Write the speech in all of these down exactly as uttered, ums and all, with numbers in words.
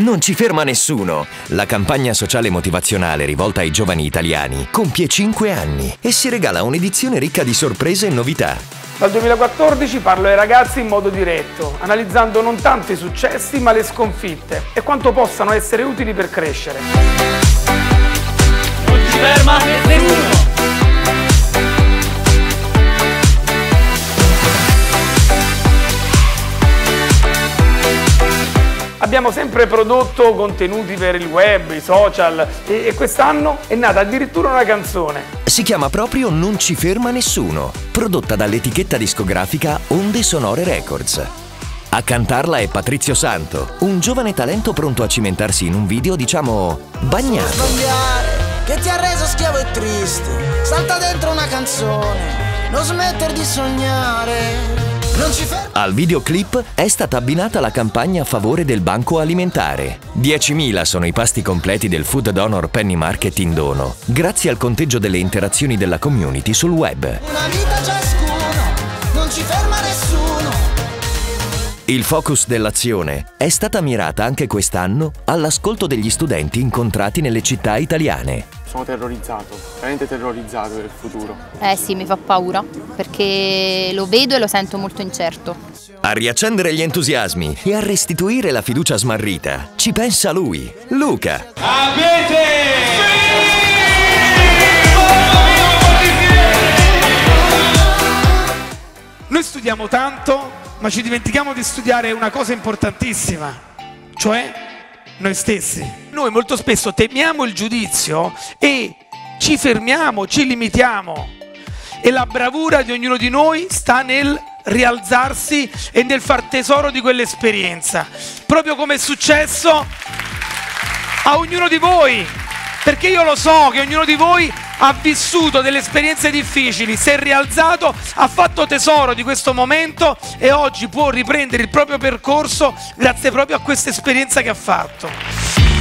Non ci ferma nessuno! La campagna sociale motivazionale rivolta ai giovani italiani compie cinque anni e si regala un'edizione ricca di sorprese e novità. Dal duemilaquattordici parlo ai ragazzi in modo diretto, analizzando non tanto i successi ma le sconfitte e quanto possano essere utili per crescere. Non ci ferma nessuno! Abbiamo sempre prodotto contenuti per il web, i social e, e quest'anno è nata addirittura una canzone. Si chiama proprio Non ci ferma nessuno, prodotta dall'etichetta discografica Onde Sonore Records. A cantarla è Patrizio Santo, un giovane talento pronto a cimentarsi in un video, diciamo, bagnato. Che ti ha reso schiavo e triste, salta dentro una canzone, non smettere di sognare. Al videoclip è stata abbinata la campagna a favore del banco alimentare. diecimila sono i pasti completi del Food Donor Penny Market in dono, grazie al conteggio delle interazioni della community sul web. Una vita ciascuno, non ci ferma nessuno. Il focus dell'azione è stata mirata anche quest'anno all'ascolto degli studenti incontrati nelle città italiane. Sono terrorizzato, veramente terrorizzato per il futuro. Eh sì, mi fa paura, perché lo vedo e lo sento molto incerto. A riaccendere gli entusiasmi e a restituire la fiducia smarrita ci pensa lui, Luca. Avete! Noi studiamo tanto, ma ci dimentichiamo di studiare una cosa importantissima, cioè noi stessi. Noi molto spesso temiamo il giudizio e ci fermiamo, ci limitiamo. E la bravura di ognuno di noi sta nel rialzarsi e nel far tesoro di quell'esperienza, proprio come è successo a ognuno di voi, perché io lo so che ognuno di voi ha vissuto delle esperienze difficili, si è rialzato, ha fatto tesoro di questo momento e oggi può riprendere il proprio percorso grazie proprio a questa esperienza che ha fatto.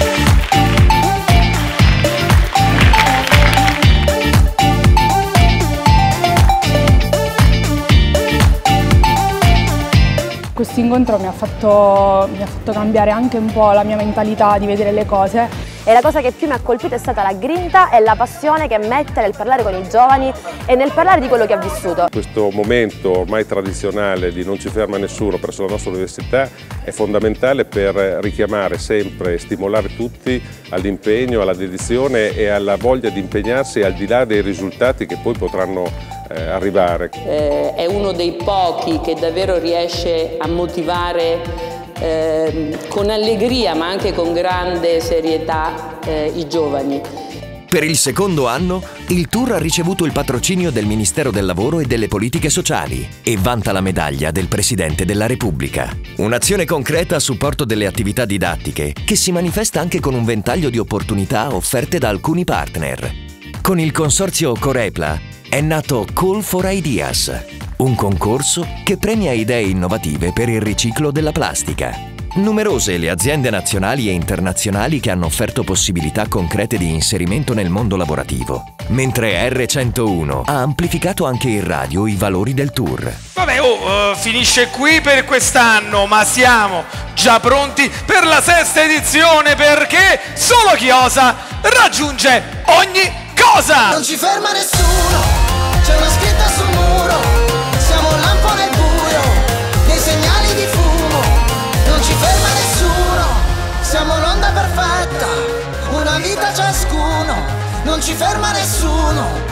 Questo incontro mi ha fatto, mi ha fatto cambiare anche un po' la mia mentalità di vedere le cose. E la cosa che più mi ha colpito è stata la grinta e la passione che mette nel parlare con i giovani e nel parlare di quello che ha vissuto. Questo momento ormai tradizionale di Non ci ferma nessuno presso la nostra università è fondamentale per richiamare sempre e stimolare tutti all'impegno, alla dedizione e alla voglia di impegnarsi al di là dei risultati che poi potranno eh, arrivare. Eh, è uno dei pochi che davvero riesce a motivare Eh, con allegria ma anche con grande serietà eh, i giovani. Per il secondo anno il tour ha ricevuto il patrocinio del Ministero del Lavoro e delle Politiche Sociali e vanta la medaglia del Presidente della Repubblica. Un'azione concreta a supporto delle attività didattiche che si manifesta anche con un ventaglio di opportunità offerte da alcuni partner. Con il consorzio Corepla è nato Call for Ideas, un concorso che premia idee innovative per il riciclo della plastica. Numerose le aziende nazionali e internazionali che hanno offerto possibilità concrete di inserimento nel mondo lavorativo, mentre erre centouno ha amplificato anche in radio i valori del tour. Vabbè, oh, uh, finisce qui per quest'anno, ma siamo già pronti per la sesta edizione, perché solo chi osa raggiunge ogni cosa! Non ci ferma nessuno, c'è una scritta sul muro. Siamo un lampo nel buio, dei segnali di fumo. Non ci ferma nessuno, siamo l'onda perfetta, una vita ciascuno. Non ci ferma nessuno,